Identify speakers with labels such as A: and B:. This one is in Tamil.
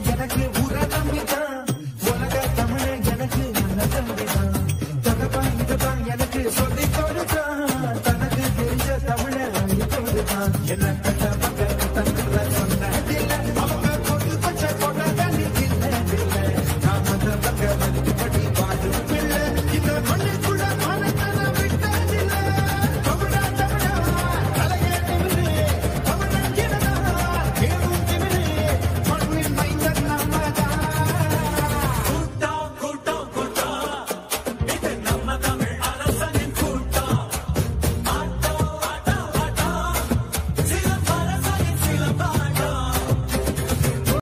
A: எனக்கு ஊர நம்பிதான் உலக தமிழ எனக்கு நல்ல தம்பிதான் தகப்பா இதுதான் எனக்கு சொல்லி கொடுத்தான் தனக்கு தெரிஞ்ச தமிழ அள்ளி கொடுத்தான் என்ன